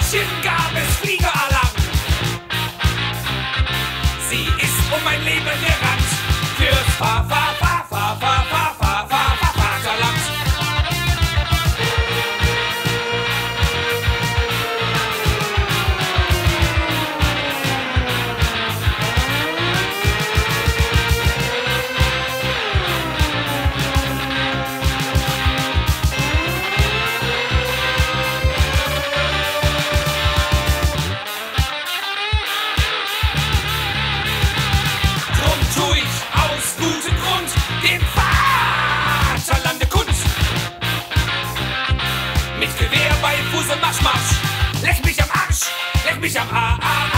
Mädchen gab es Fliegeralarm. Sie ist um mein Leben gerannt. Fürs Vaterland. Dem Vaterlande Kunst. Mit Gewehr bei Fuß und Marsch. Leck mich am Arsch, leck mich am Arsch.